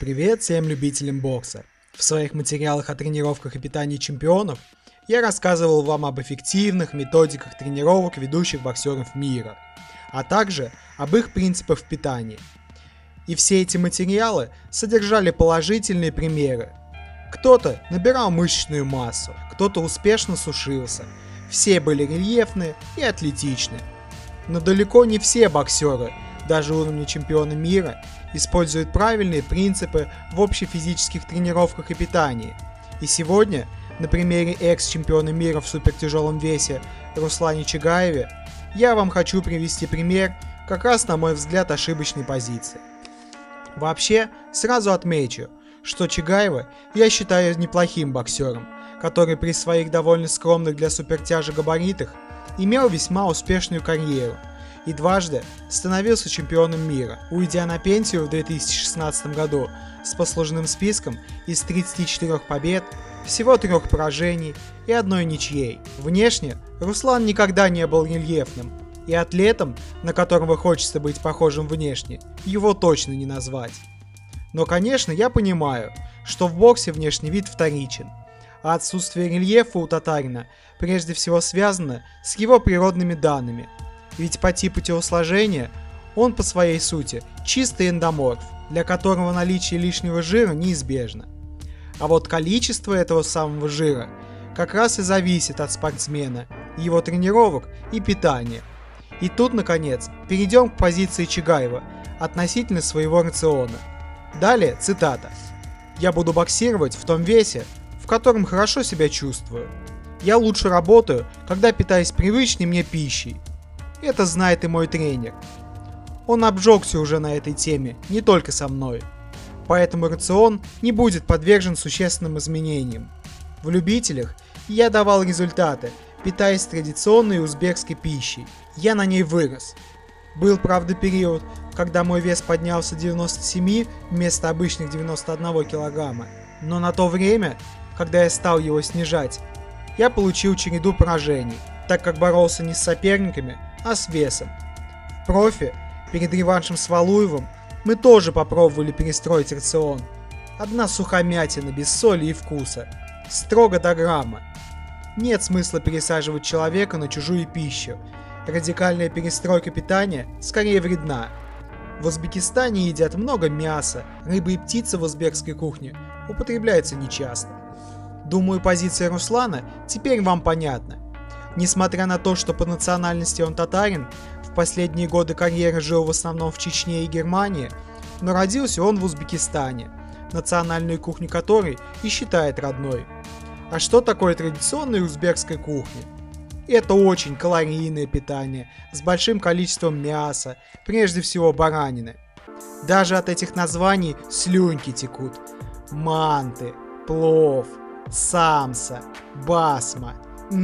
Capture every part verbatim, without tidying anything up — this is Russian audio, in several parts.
Привет всем любителям бокса! В своих материалах о тренировках и питании чемпионов я рассказывал вам об эффективных методиках тренировок ведущих боксеров мира, а также об их принципах питания. И все эти материалы содержали положительные примеры. Кто-то набирал мышечную массу, кто-то успешно сушился, все были рельефны и атлетичны. Но далеко не все боксеры, даже уровня чемпиона мира, используют правильные принципы в общефизических тренировках и питании. И сегодня, на примере экс-чемпиона мира в супертяжелом весе Руслане Чагаеве, я вам хочу привести пример как раз, на мой взгляд, ошибочной позиции. Вообще, сразу отмечу, что Чагаева я считаю неплохим боксером, который при своих довольно скромных для супертяжа габаритах имел весьма успешную карьеру и дважды становился чемпионом мира, уйдя на пенсию в две тысячи шестнадцатом году с послужным списком из тридцати четырёх побед, всего трех поражений и одной ничьей. Внешне Руслан никогда не был рельефным, и атлетом, на которого хочется быть похожим внешне, его точно не назвать. Но, конечно, я понимаю, что в боксе внешний вид вторичен, а отсутствие рельефа у татарина прежде всего связано с его природными данными. Ведь по типу телосложения он по своей сути чистый эндоморф, для которого наличие лишнего жира неизбежно. А вот количество этого самого жира как раз и зависит от спортсмена, его тренировок и питания. И тут, наконец, перейдем к позиции Чагаева относительно своего рациона. Далее цитата. «Я буду боксировать в том весе, в котором хорошо себя чувствую. Я лучше работаю, когда питаюсь привычной мне пищей. Это знает и мой тренер. Он обжегся уже на этой теме, не только со мной. Поэтому рацион не будет подвержен существенным изменениям. В любителях я давал результаты, питаясь традиционной узбекской пищей. Я на ней вырос. Был, правда, период, когда мой вес поднялся до девяноста семи вместо обычных девяноста одного килограмма. Но на то время, когда я стал его снижать, я получил череду поражений, так как боролся не с соперниками, а с весом. В профи, перед реваншем с Валуевым, мы тоже попробовали перестроить рацион. Одна сухомятина, без соли и вкуса. Строго до грамма. Нет смысла пересаживать человека на чужую пищу. Радикальная перестройка питания скорее вредна. В Узбекистане едят много мяса, рыбы и птицы в узбекской кухне употребляются нечасто. Думаю, позиция Руслана теперь вам понятна. Несмотря на то, что по национальности он татарин, в последние годы карьеры жил в основном в Чечне и Германии, но родился он в Узбекистане, национальную кухню которой и считает родной. А что такое традиционная узбекская кухня? Это очень калорийное питание, с большим количеством мяса, прежде всего баранины. Даже от этих названий слюнки текут. Манты, плов, самса, басма.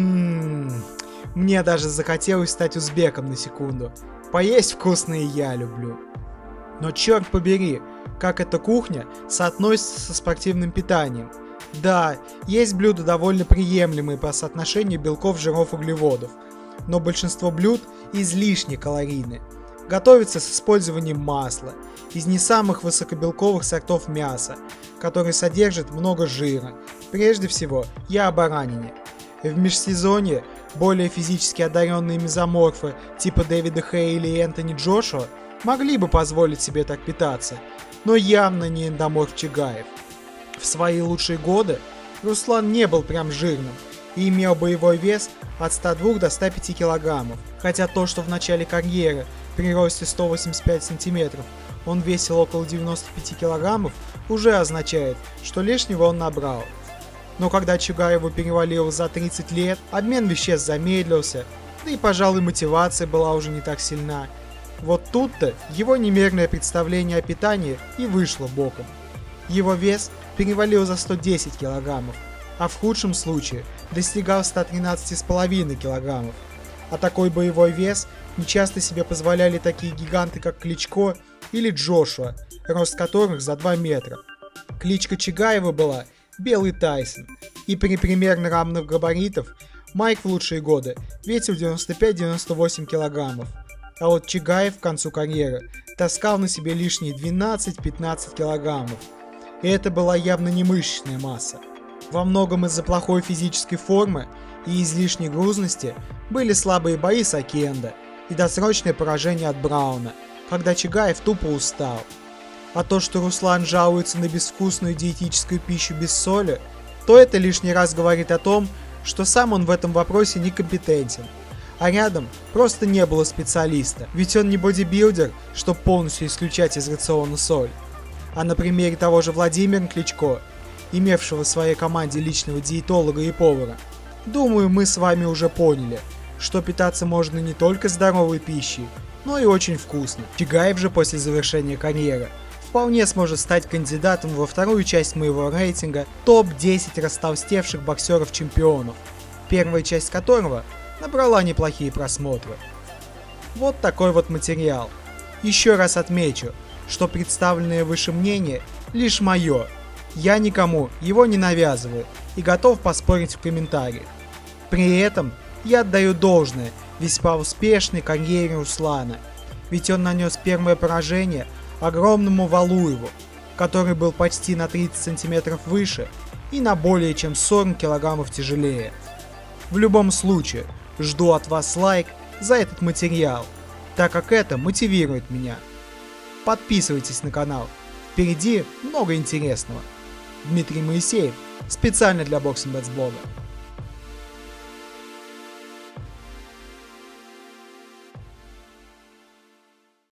Ммм, мне даже захотелось стать узбеком на секунду. Поесть вкусное я люблю. Но черт побери, как эта кухня соотносится со спортивным питанием. Да, есть блюда довольно приемлемые по соотношению белков, жиров, углеводов, но большинство блюд излишне калорийны. Готовятся с использованием масла, из не самых высокобелковых сортов мяса, которые содержат много жира. Прежде всего, я о баранине. В межсезонье более физически одаренные мезоморфы типа Дэвида Хейли и Энтони Джошуа могли бы позволить себе так питаться, но явно не эндоморф Чагаев. В свои лучшие годы Руслан не был прям жирным и имел боевой вес от ста двух до ста пяти килограммов, хотя то, что в начале карьеры при росте сто восемьдесят пять сантиметров он весил около девяноста пяти килограммов, уже означает, что лишнего он набрал. Но когда Чагаеву перевалило за тридцать лет, обмен веществ замедлился, да и, пожалуй, мотивация была уже не так сильна. Вот тут-то его немерное представление о питании и вышло боком. Его вес перевалил за сто десять килограммов, а в худшем случае достигал ста тринадцати с половиной килограммов. А такой боевой вес нечасто себе позволяли такие гиганты, как Кличко или Джошуа, рост которых за два метра. Кличка Чагаева была Белый Тайсон, и при примерно равных габаритах Майк в лучшие годы весил девяносто пять - девяносто восемь килограммов, а вот Чагаев к концу карьеры таскал на себе лишние двенадцать - пятнадцать килограммов. и это была явно не мышечная масса. Во многом из-за плохой физической формы и излишней грузности были слабые бои с Окендо и досрочное поражение от Брауна, когда Чагаев тупо устал. А то, что Руслан жалуется на безвкусную диетическую пищу без соли, то это лишний раз говорит о том, что сам он в этом вопросе некомпетентен. А рядом просто не было специалиста, ведь он не бодибилдер, чтобы полностью исключать из рациона соль. А на примере того же Владимира Кличко, имевшего в своей команде личного диетолога и повара, думаю, мы с вами уже поняли, что питаться можно не только здоровой пищей, но и очень вкусно. Чагаев же после завершения карьеры вполне сможет стать кандидатом во вторую часть моего рейтинга топ десять растолстевших боксеров-чемпионов, первая часть которого набрала неплохие просмотры. Вот такой вот материал. Еще раз отмечу, что представленное выше мнение лишь мое. Я никому его не навязываю и готов поспорить в комментариях. При этом я отдаю должное весьма успешной карьере Руслана, ведь он нанес первое поражение огромному Валуеву, который был почти на тридцать сантиметров выше и на более чем сорок килограммов тяжелее. В любом случае, жду от вас лайк за этот материал, так как это мотивирует меня. Подписывайтесь на канал, впереди много интересного. Дмитрий Моисеев, специально для Boxing Bets блога.